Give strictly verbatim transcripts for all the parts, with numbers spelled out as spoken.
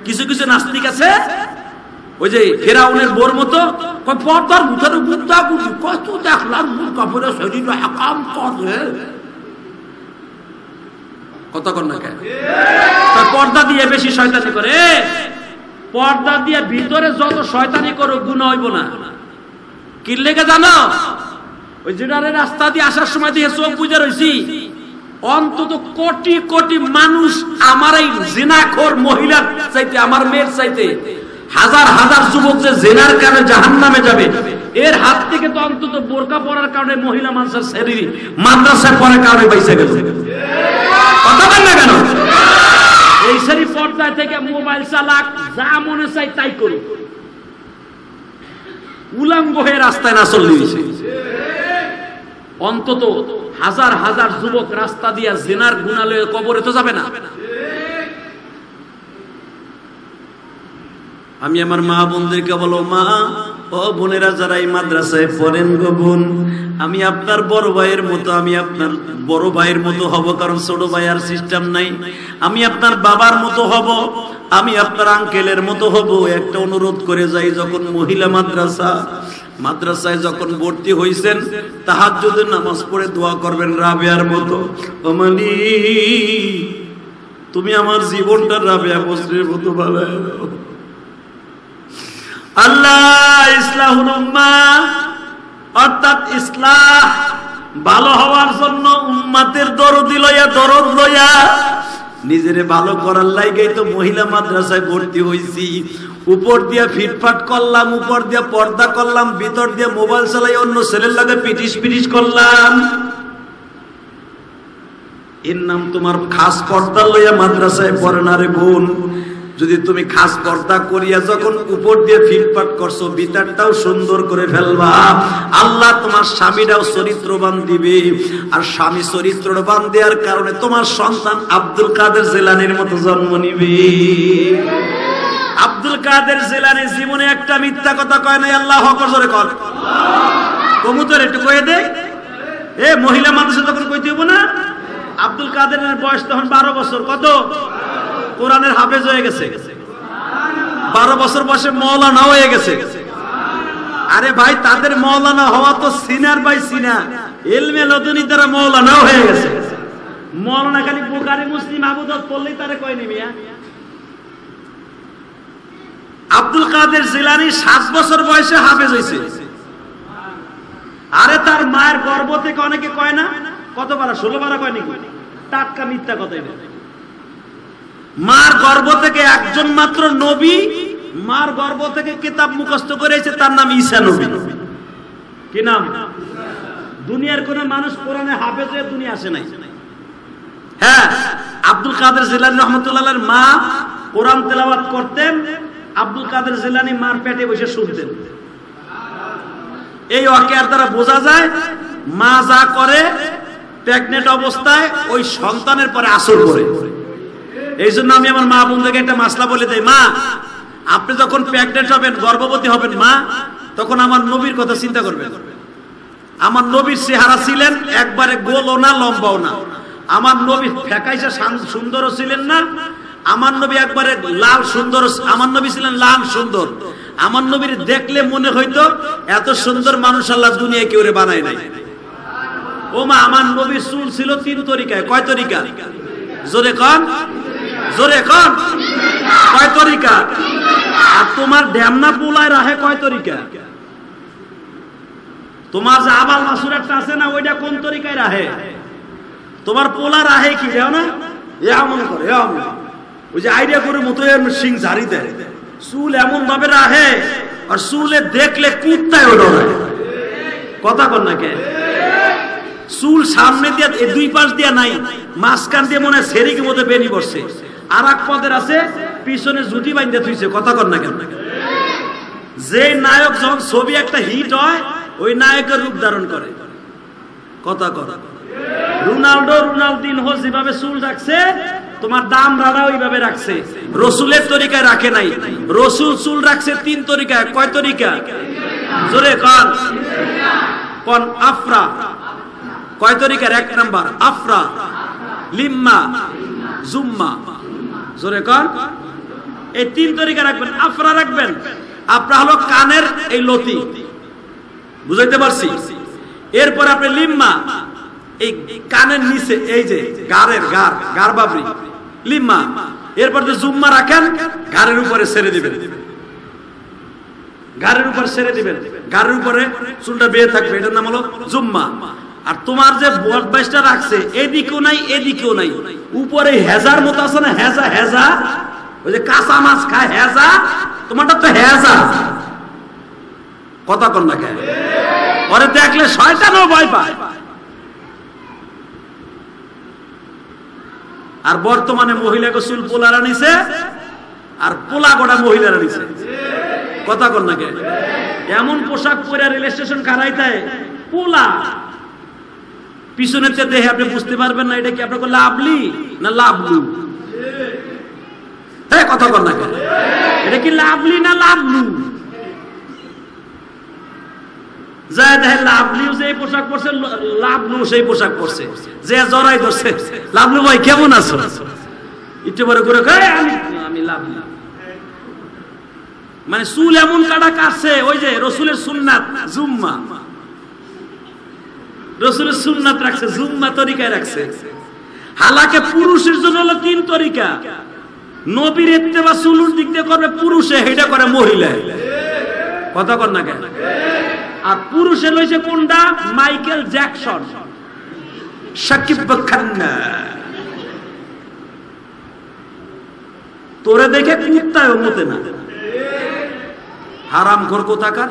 কিছু কিছু নাস্তিক আছে ওই যে ফেরাউনের বোর মতো পর্দার মুখের মুদ্রা কত দেখলাম কাপড়ে শরীর হাকাম করে কত কর না কেন পর্দা দিয়ে বেশি শয়তানি করে পর্দা দিয়ে ভিতরে যত শয়তানি করো গুনাহ হইব না কি লেগে জানো ওই যেটারে রাস্তা দিয়ে আসার সময় দিয়ে চোখ বুঝে রইছি অন্তত কোটি কোটি মানুষ আমার এই জিনাখোর মহিলার চাইতে আমার মেয়ের চাইতে হাজার হাজার যুবক যে জিনার কারণে জাহান্নামে যাবে এর হাত থেকে তো অন্তত বোরকা পরার কারণে মহিলা মানুষের শরীর মাদ্রাসায় পড়ার কারণে বাইসে গেছে কথা বল না কেন এই শরীর পর্দায় থেকে মোবাইল চালাক যা মনে চাই তাই করুক উলঙ্গ হয়ে রাস্তায় না চললে অন্তত হাজার হাজার যুবক রাস্তা দিয়া জিনার গুনাহ লয়ে কবরে তো যাবে না আমি আমার মা বোনদেরকে বলো মা ও বোনেরা যারা এই মাদ্রাসায় পড়েন গো বোন আমি আপনার বড় ভাইয়ের মতো আমি আপনার বড় ভাইয়ের মতো হব কারণ ছোট ভাই আর সিস্টেম নাই আমি আপনার বাবার মতো হব আমি আপনার আঙ্কেলের মতো হব একটা অনুরোধ করে যাই যখন মহিলা মাদ্রাসা মাদ্রাসায় যখন ভর্তি হইছেন তাহাজ্জুদের নামাজ পড়ে দোয়া করবেন রাবেয়ার মতো ও মালিক তুমি আমার জীবনটা রাবেয়া বসরির মতো বানায় দাও আল্লাহ ইসলাহুল উম্মাহ অর্থাৎ ইসলাহ ভালো হওয়ার জন্য উম্মতের দরদি লইয়া দরদ লইয়া নিজেরে ভালো করার লাইগাই তো মহিলা মাদ্রাসায় ভর্তি হইছি উপর দিয়া ফিটফাট করলাম উপর দিয়া পর্দা করলাম ভিতর দিয়া মোবাইল চালাই অন্য ছেলের লাগে পিটিশ পিটিশ করলাম এর নাম তোমার খাস পর্দা লইয়া মাদ্রাসায় পড়ে না রে বোন যদি তুমি খাস পর্দা করিয়া যখন উপর দিয়ে ফিটফাট করছো ভিতরটাও সুন্দর করে ফেলবা আল্লাহ তোমার স্বামীরাও চরিত্রবান দিবে আর স্বামী চরিত্রবান দেওয়ার কারণে তোমার সন্তান আব্দুল কাদের জিলানীর মতো জন্ম নিবে আব্দুল কাদের জিলানী জীবনে একটা মিথ্যা কথা কয় নাই আল্লাহু আকবার জোরে কর কবুতর একটু কয়ে দে এ মহিলা মানুষ তখন কইতে হইব না আব্দুল কাদেরের বয়স তখন বারো বছর কত কোরআনের হাফেজ হয়ে গেছে বারো বছর বয়সে মাওলানা হয়ে গেছে আরে ভাই তাদের মাওলানা হওয়া তো সিনার বাই সিনা ইলমে লদুনি দ্বারা মাওলানা হয়ে গেছে মাওলানা খালি বুখারী মুসলিম আবু দাউদ পড়লেই তারে কয় নি মিয়া আব্দুল কাদের জিলানী সাত বছর বয়সে হাফেজ হইছে আরে তার মায়ের গর্ভ থেকে অনেকে কয় না কত বারা ষোলো বারা কয় নাকি টাটকা মিথ্যা কথাই না মার গর্ভ থেকে একজন মাত্র নবী মার গর্ভ থেকে কিতাব মুখস্থ করেছে তার নাম ঈসা নবী কি নাম দুনিয়ার কোন মানুষ কোরআনে হাফেজ হয়ে দুনিয়া আসে নাই হ্যাঁ আব্দুল কাদের জিলানী রাহমাতুল্লাহর মা কোরআন তেলাওয়াত করতেন আব্দুল কাদের জিলানী মার পেটে বসে শুনতেন এই ওয়াকিয়ার দ্বারা বোঝা যায় মা যা করে প্রেগন্যান্ট অবস্থায় ওই সন্তানের পরে আসর করে এই জন্য আমি আমার মা বোনদেরকে একটা মাসলা বলে দেই মা আপনি যখন প্রেগন্যান্ট হবেন গর্ভবতী হবেন মা তখন আমার নবীর কথা চিন্তা করবেন আমার নবীর চেহারা ছিলেন একবারে গোলও না লম্বাও না আমার নবী ফেকাইসা সুন্দরও ছিলেন না আমার নবী একবারে লাল সুন্দর আমার নবী ছিলেন লাল সুন্দর আমার নবীর দেখলে মনে হইতো এত সুন্দর মানুষ আল্লাহ দুনিয়ায় কেউ বানায় নাই ও মা আমার নবীর চুল ছিল তিন তরিকায় কয় তরিকা জোরে কন জোরে কন কয় তরিকা আর তোমার ঢ্যামনা পোলায় রাহে কয় তরিকা তোমার যে আবাল মাসুর একটা আছে না ওইটা কোন তরিকায় রাহে তোমার পোলা রাহে কি যাও না এমন করে এমন ওই যে আইডিয়া করে মতো সিং ঝাড়ি দেয় চুল এমন ভাবে রাহে আর চুলে দেখলে কুত্তায় ওঠে কথা কর না কে চুল সামনে দিয়া দুই পাশ দিয়া নাই মাঝখান দিয়ে মনে হয় সেরিকের মধ্যে বেনি বসছে আর এক পদের আছে পিছনে জুটি বাইন্ধে থুইছে কথা কর না কেন যে নায়ক যখন ছবি একটা হিট হয় ওই নায়কের রূপ ধারণ করে কথা কথা রোনাল্ডো রোনালদিনহো যেভাবে চুল রাখছে তোমার দাম রাড়া ওইভাবে রাখছে রসুলের তরিকায় রাখে নাই রসুল চুল রাখছে তিন তরিকায় কয় তরিকা জোরে কন কোন আফরা কয় তরিকার এক নাম্বার আফরা লিম্মা জুম্মা জোরে কন এই তিন তরিকা রাখবেন। আফরা রাখবেন, আপনার হলো কানের এই লতি, বুঝাইতে পারছি? এরপর আপনি লিম্মা, এই কানের নিচে এই যে গারের গার গার বাবরি লিম্মা। এরপর যে জুম্মা রাখেন গারের উপরে ছেড়ে দিবেন, গারের উপর ছেড়ে দিবেন, গারের উপরে চুলটা বেয়ে থাকবে, এটার নাম হলো জুম্মা। আর তোমার যে বট বাইশটা রাখছে এদিকেও নাই এদিকেও নাই, উপরে হেজার মতো আছে না, হেজা হেজা, ওই যে কাঁচা মাছ খায় হেজা, তোমারটা তো হেজা। কথা কন না কেন? পরে দেখলে শয়তানও ভয় পায়। আর বর্তমানে মহিলাকে চুল পোলারা নিছে, আর পোলা গোটা মহিলারা নিছে। কথা কন না কেন? এমন পোশাক পরে রেল স্টেশন খারাইতে পোলা, পিছনের দেহে আপনি বুঝতে পারবেন না এটা কি আপনাকে লাভলি না লাভলু। হ্যাঁ, কথা কন না কেন? এটা কি লাভলি না লাভলু? যায় দেখে লাভলিও সেই পোশাক পরছে, লাভলু সেই পোশাক পরছে, যে জড়াই ধরছে, লাভলু ভাই কেমন আছো, একটু বড় করে আমি আমি লাভলু। মানে চুল এমন কাটা কাটছে, ওই যে রসুলের সুন্নাত জুম্মা, রসুলের সুন্নাত রাখছে, জুম্মা তরিকায় রাখছে। হালাকে পুরুষের জন্য হলো তিন তরিকা, নবীর ইত্তেবা চুলুর দিক দিয়ে করবে পুরুষে, এটা করে মহিলা। কথা কর না কেন? আর পুরুষের হয়েছে কোনটা? Michael Jackson, Shakib Khanna. তোরে দেখে কুত্তায় মতে না, হারাম খোর কোথাকার।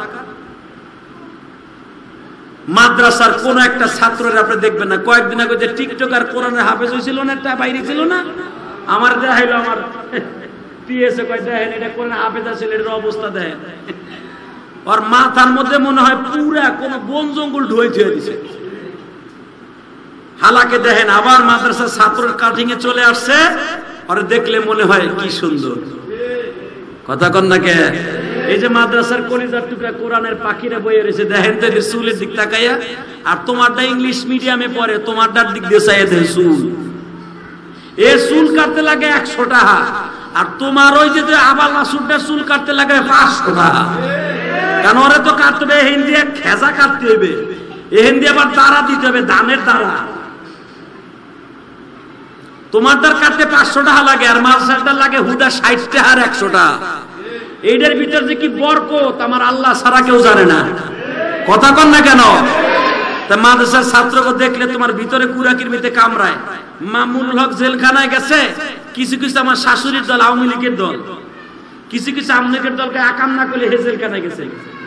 মাদ্রাসার কোন একটা ছাত্রের আপনি দেখবেন না, কয়েকদিন আগে যে টিকটক আর কোরআনের হাফেজ হয়েছিল না, একটা বাইরে ছিল না, আমার দেখাইলো, আমার পিএসএ কয় দেখেন এটা কোরআন হাফেজ আছে, এটার অবস্থা দেখেন। আর মাথার মধ্যে মনে হয় পুরা কোন বন জঙ্গল ঢুয়ে থুয়ে দিছে। হালাকে দেখেন আবার মাদ্রাসার ছাত্রের কাটিং এ চলে আসছে, আর দেখলে মনে হয় কি সুন্দর। কথা কন না কে? এই যে মাদ্রাসার কলিজার টুকরা কোরআনের পাখিরা বইয়ে রয়েছে, দেখেন তো চুলের দিক তাকাইয়া। আর তোমারটা ইংলিশ মিডিয়ামে পড়ে, তোমারটার দিক দিয়ে চাইয়া দেন চুল। এ চুল কাটতে লাগে একশো টাকা, আর তোমার ওই যে আবার নাসুরটার চুল কাটতে লাগে পাঁচশো টাকা। কেন? ওরা তো কাটতে হবে এহেন দিয়ে, খেজা কাটতে হবে, এহেন দিয়ে আবার দাঁড়া দিতে হবে, ধানের দাঁড়া। তোমারটার কাটতে পাঁচশো টাকা লাগে, আর মাদ্রাসাটার লাগে হুদা ষাট টাকা আর একশো টাকা। এইটার ভিতর যে কি বরকত আমার আল্লাহ ছাড়া কেউ জানে না। কথা কন না কেন? তা মাদ্রাসার ছাত্রকে দেখলে তোমার ভিতরে কুরাকির ভিতরে কামড়ায়। মামুনুল হক জেলখানায় গেছে, কিছু কিছু আমার শাশুড়ির দল আওয়ামী লীগের দল, কিছু কিছু আওয়ামী লীগের দলকে আকাম না করলে হে জেলখানায় গেছে।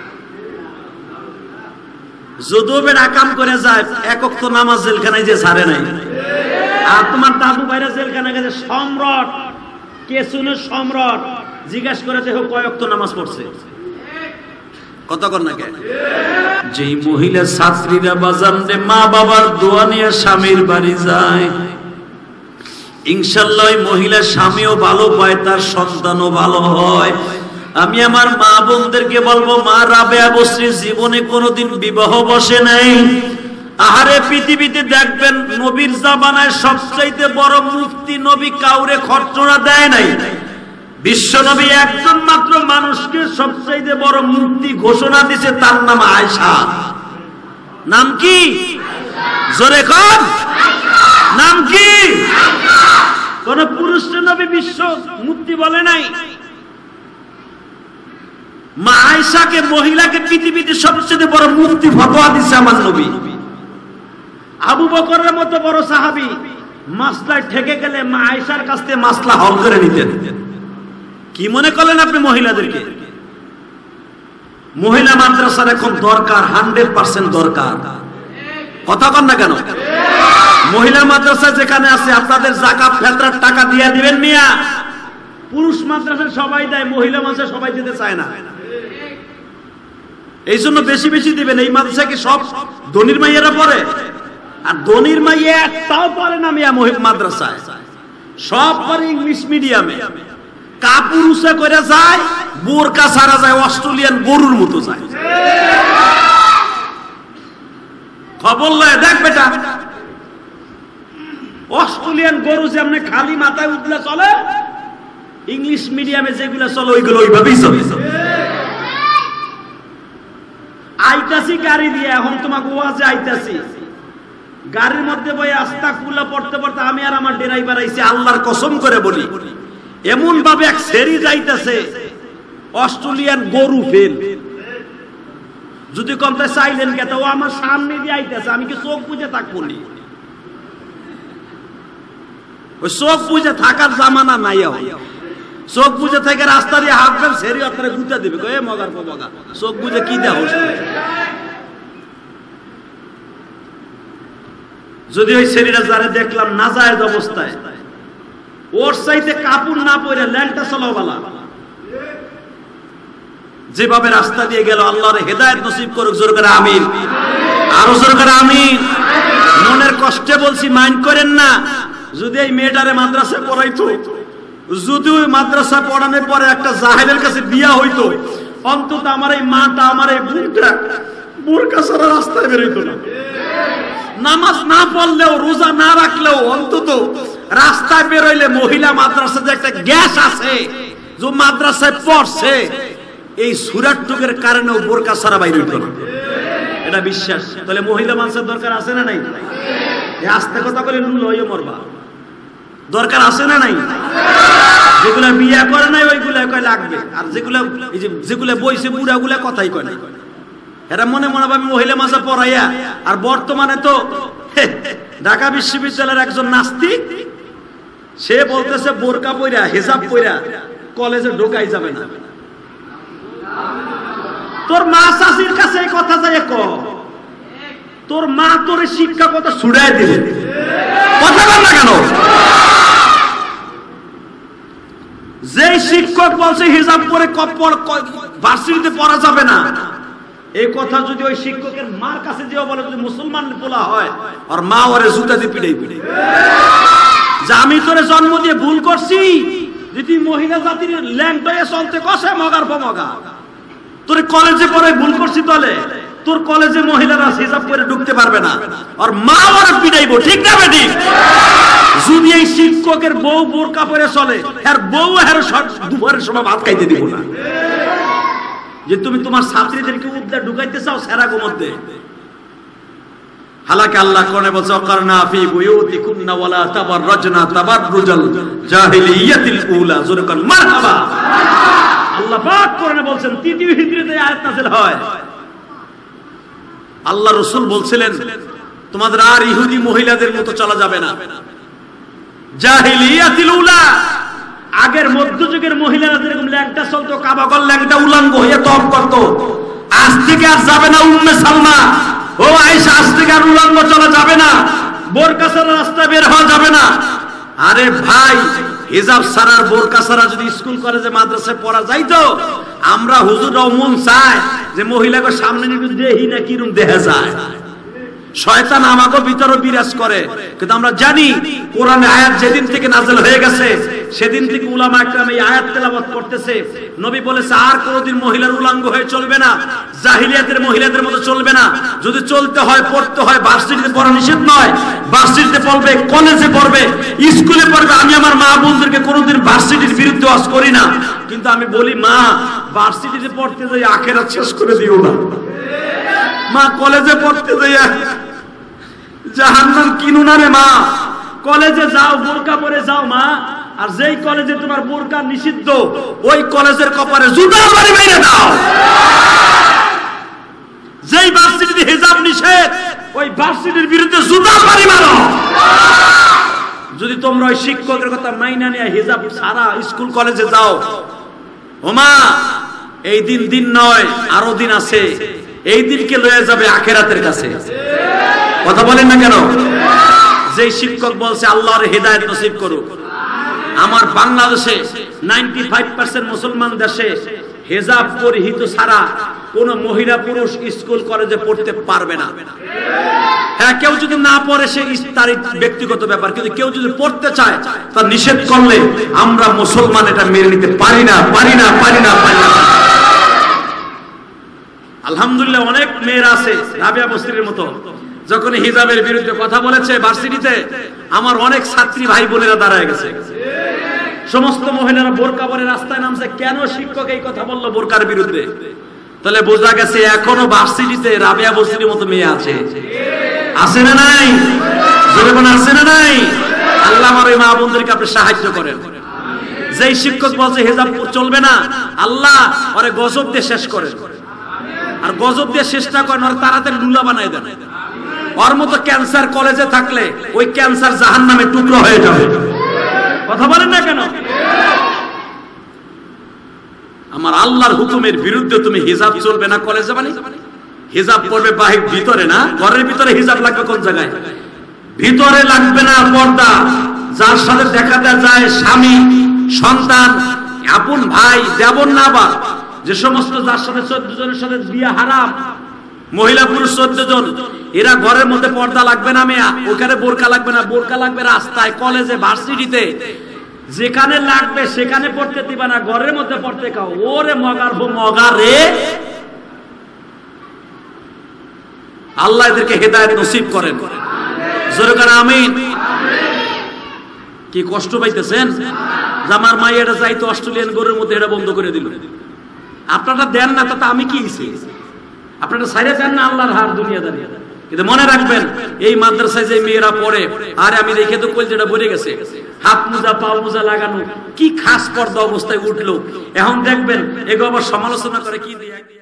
যদিও বের আকাম করে যায়, একক তো নামাজ জেলখানায় যে ছাড়ে নাই। আর তোমার দাদু ভাইরা জেলখানায় গেছে, সম্রাট কে শুনে সম্রাট জিজ্ঞাসা করে দেখো কয়েক তো নামাজ পড়ছে। কত কর না কে? যেই মহিলা ছাত্রীরা বাজান রে মা বাবার দোয়া নিয়ে স্বামীর বাড়ি যায়, ইনশাআল্লাহ ওই মহিলা স্বামীও ভালো পায়, তার সন্তানও ভালো হয়। আমি আমার মা বোনদেরকে বলবো, মা রাবেয়া বসরি জীবনে কোনোদিন বিবাহ বসে নাই। আহারে পৃথিবীতে দেখবেন নবীর জামানায় সবচাইতে বড় মুফতি নবী কাউরে খরচনা দেয় নাই। বিশ্ব নবী একজন মাত্র মানুষকে সবচাইতে বড় মুফতি ঘোষণা দিয়েছে, তার নাম আয়েশা। নাম কি? জোরে কর, নাম কি? কোন পুরুষ নবী বিশ্ব মুফতি বলে নাই। মা আয়েশাকে, মহিলাকে পৃথিবীতে সবচেয়ে বড় মুফতি ফতোয়া দিচ্ছে আমার নবী। আবু বকরের মতো বড় সাহাবী মাসলায় ঠেকে গেলে মা আয়েশার কাছ থেকে মাসলা হল করে নিতেন। কি মনে করলেন আপনি মহিলাদেরকে? মহিলা মাদ্রাসার এখন দরকার, হান্ড্রেড পার্সেন্ট দরকার। কথা কন না কেন? মহিলা মাদ্রাসা যেখানে আছে আপনাদের যাকাত ফেতরার টাকা দিয়ে দিবেন মিয়া। পুরুষ মাদ্রাসা সবাই দেয়, মহিলা মাদ্রাসা সবাই দিতে চায় না। এই জন্য বেশি বেশি দিবেন। এই মাদ্রাসা কি সব ধনির মাইয়ারা পড়ে? আর ধনির মাইয়া একটাও পড়ে না মিয়া মাদ্রাসায়, সব পড়ে ইংলিশ মিডিয়ামে। কাপুরুষে করে যায়, বোরকা ছাড়া যায়, অস্ট্রেলিয়ান গরুর মতো যায়। খবর লয় দেখ বেটা, অস্ট্রেলিয়ান গরু যেমন খালি মাথায় উঠলে চলে, ইংলিশ মিডিয়ামে যেগুলো চলে ওইগুলো ওইভাবেই চলে। আইতাছি গাড়ি দিয়ে, এখন তোমাকে ওয়াজে আইতাছি, গাড়ির মধ্যে বই আস্তাগফিরুল্লাহ পড়তে পড়তে আমি আর আমার ড্রাইভার আইছি, আল্লাহর কসম করে বলি এমন ভাবে এক সেরি যাইতেছে অস্ট্রেলিয়ান গরু ফেল। যদি কমতে চাইলেন কে তো আমার সামনে দিয়ে আইতেছে, আমি কি চোখ বুঝে থাকবো নি? ওই চোখ বুঝে থাকার জামানা নাই। চোখ বুঝে থেকে রাস্তা দিয়ে হাঁটবেন, সেরি আপনারা গুঁতে দিবে, এ মগার পো মগা, চোখ বুঝে কি দেওয়া হচ্ছে? যদি ওই সেরিটা যারা দেখলাম নাজায়েজ অবস্থায়, ওর চাইতে কাপড় না পরে ল্যাংটা চলাওয়ালা যেভাবে রাস্তা দিয়ে গেল, আল্লাহর হেদায়েত নসিব করুক, জোর করে আমিন, আরো জোর করে আমিন। মনের কষ্টে বলছি, মাইন্ড করেন না। যদি এই মেয়েটারে মাদ্রাসায় পড়াইতো, যদি ওই মাদ্রাসা পড়ানোর পরে একটা জাহেলের কাছে বিয়া হইতো, অন্তত আমার এই মাটা, আমার এই বোনটা বোরকা ছাড়া রাস্তায় বেরোইতো না। নামাজ না পড়লেও, রোজা না রাখলেও অন্তত রাস্তায় বেরোইলে মহিলা মাদ্রাসাতে একটা গ্যাস আছে, যে মাদ্রাসায় পড়ছে, এই সুরাটুকের কারণেও বোরকা ছাড়া বাইরে হইতো না। এটা বিশ্বাস। তাহলে মহিলা মানুষের দরকার আছে না নাই? আস্তে কথা বলে লুল হয়ে মরবা, দরকার আছে না নাই? যেগুলা বিয়া করে নাই ওইগুলা কয় লাগবে, আর যেগুলা এই যে যেগুলা বইছে বুড়া গুলা কথাই কয় না। এরা মনে মনে ভাবে মহিলা মাসা পড়াইয়া। আর বর্তমানে তো ঢাকা বিশ্ববিদ্যালয়ের একজন নাস্তিক, সে বলতেছে বোরকা পইরা, হিজাব পইরা কলেজে ঢোকাই যাবে না। তোর মা শাশির কাছে এই কথা যায় ক, তোর মা তোর শিক্ষা কথা ছুড়াই দিবে, কথা বল না কেন? যে শিক্ষক বলছে হিজাব পরে ভার্সিটিতে পড়া যাবে না, এই কথা যদি ওই শিক্ষকের মার কাছে যেও বলে, যদি মুসলমান বলা হয়, আর মা ওরে জুতা দিয়ে পিটাই পিটাই, যে আমি তোরে জন্ম দিয়ে ভুল করছি, যদি মহিলা জাতির ল্যাংটায় চলতে কষে মগার পমগা, তোর কলেজে পড়ে ভুল করছি, তাহলে তোর কলেজে মহিলারা হিজাব করে ঢুকতে পারবে না, আর মা ওরে পিটাইবো, ঠিক না বেটি? যদি এই শিক্ষকের বউ বোরকা পরে চলে, আর বউ হের দুপুরের সময় ভাত খাইতে দিব না। যে তুমি তোমার ছাত্রীদেরকে উদ্ধার ঢুকাইতে চাও সেরাগো মধ্যে, হালাকে আল্লাহ কোরআনে বলছে, ওয়াকারনা ফি বুয়ুতিকুন্না ওয়ালা তাবাররাজনা তাবাররুজাল জাহিলিয়াতিল উলা, জোরে কোন মারহাবা। আল্লাহ পাক কোরআনে বলছেন, তৃতীয় হিজরিতে আয়াত নাযিল হয়। আল্লাহ রাসূল বলছিলেন, তোমাদের আর ইহুদি মহিলাদের মতো চলা যাবে না। জাহিলিয়াতিল উলা, আগের মধ্যযুগের মহিলারা যেরকম ল্যাংটা চলতো, কাবাগল ল্যাংটা উলাঙ্গ হয়ে তপ করতো, আজ থেকে আর যাবে না। উম্মে সালমা, ও আয়েশা, আজ থেকে আর উলাঙ্গ চলা যাবে না, বোরকা ছাড়া রাস্তায় বের হওয়া যাবে না। আরে ভাই, হিজাব ছাড়া বোরকা ছাড়া যদি স্কুল কলেজে মাদ্রাসায় পড়া যাইতো, আমরা হুজুররাও মন চায় যে মহিলাকে সামনে নিয়ে দেহি না কিরম দেখা যায়। শয়তান আমাকে ভিতরে বিরাজ করে, কিন্তু আমরা জানি কোরআনে আয়াত যেদিন থেকে নাযিল হয়ে গেছে, সেদিন থেকে উলামা একরাম এই আয়াত তেলাওয়াত করতেছে। নবী বলেছে, আর কোনোদিন মহিলার উলাঙ্গ হয়ে চলবে না, জাহিলিয়াতের মহিলাদের মতো চলবে না। যদি চলতে হয়, পড়তে হয়, ভার্সিটিতে পড়া নিষেধ নয়, ভার্সিটিতে পড়বে, কলেজে পড়বে, স্কুলে পড়বে। আমি আমার মা বোনদেরকে কোনোদিন ভার্সিটির বিরুদ্ধে ওয়াজ করি না, কিন্তু আমি বলি, মা ভার্সিটিতে পড়তে যাই আখিরাত শেষ করে দিও না। মা কলেজে পড়তে যাই জাহান্নাম কিনো না রে মা। কলেজে যাও, বোরকা পরে যাও মা। আর যেই কলেজে তোমার বোরকা নিষিদ্ধ, ওই কলেজের কপালে জুতা মারি মেরে দাও। যেই ভার্সিটিতে হিজাব নিষেধ, ওই ভার্সিটির বিরুদ্ধে জুতা মারি মারো। যদি তোমরা ওই শিক্ষকের কথা মাইনা নিয়ে হিজাব সারা স্কুল কলেজে যাও, ও মা, এই দিন দিন নয়, আরো দিন আছে। এই দিনকে লয়ে যাবে আখিরাতের কাছে। কথা বলেন না কেন? যে শিক্ষক বলছে আল্লাহর হেদায়েত নসিব করুক। আমার বাংলাদেশে পঁচানব্বই পার্সেন্ট মুসলমান দেশে হিজাব পরিহিত ছাড়া কোন মহিলা পুরুষ স্কুল কলেজে পড়তে পারবে না। হ্যাঁ, কেউ যদি না পড়ে সে তার ব্যক্তিগত ব্যাপার, কিন্তু কেউ যদি পড়তে চায় তার নিষেধ করলে আমরা মুসলমান এটা মেনে নিতে পারি না, পারি না, পারি না, পারি না। আলহামদুলিল্লাহ, অনেক মেয়েরা আছে রাবিয়া বস্তির মতো, যখন হিজাবের বিরুদ্ধে কথা বলেছে ভার্সিটিতে, আমার অনেক ছাত্রী ভাই বোনেরা দাঁড়ায় গেছে। সমস্ত মহিলারা বোরকা পরে রাস্তায় নামছে, কেন শিক্ষক এই কথা বললো বোরকার বিরুদ্ধে? তাহলে বোঝা গেছে এখনো ভার্সিটিতে রাবেয়া বসিরের মতো মেয়ে আছে, আছে না নাই? যেরকম আছে না নাই? আল্লাহ আমার ওই মা বোনদেরকে আপনি সাহায্য করেন। যেই শিক্ষক বলছে হেজাব চলবে না, আল্লাহ ওরে গজব দিয়ে শেষ করেন, আর গজব দিয়ে শেষ না করেন ওর তাড়াতাড়ি লুলা বানায় দেন। ওর মতো ক্যান্সার কলেজে থাকলে ওই ক্যান্সার জাহান্নামে টুকরো হয়ে যাবে। কথা বলেন না কেন? আমার আল্লাহর হুকুমের বিরুদ্ধে তুমি হিজাব চলবে না কলেজে, মানে হিজাব পড়বে বাহির ভিতরে না, ঘরের ভিতরে হিজাব লাগবে কোন জায়গায়? ভিতরে লাগবে না পর্দা। যার সাথে দেখা যায় স্বামী, সন্তান, আপন ভাই, দেবর না বা যে সমস্ত যার সাথে চোদ্দ জনের সাথে বিয়ে হারাম, মহিলা পুরুষ চোদ্দ জন, এরা ঘরের মধ্যে পর্দা লাগবে না মেয়া, ওখানে বোরকা লাগবে না। বোরকা লাগবে রাস্তায়, কলেজে, ভার্সিটিতে, যেখানে লাগবে সেখানে পড়তে দিবা না, ঘরের মধ্যে পড়তে খাও। ওরে মগার হো মগা রে। আল্লাহ এদেরকে হেদায়েত নসিব করেন, জোরে করে আমিন। কি কষ্ট পাইতেছেন? আমার মা এটা যাইতো অস্ট্রেলিয়ান গরুর মধ্যে, এটা বন্ধ করে দিল। আপনারা দেন না, তাতে আমি কি হইছি? আপনারা সাইরে দেন না আল্লাহর হার দুনিয়া দাঁড়িয়ে। কিন্তু মনে রাখবেন, এই মাদ্রাসায় যে মেয়েরা পড়ে, আরে আমি দেখে তো কলজেটা ভরে গেছে, হাত মোজা পাও মোজা লাগানো, কি খাস পর্দা অবস্থায় উঠলো। এখন দেখবেন এগুলো আবার সমালোচনা করে কি দিয়ে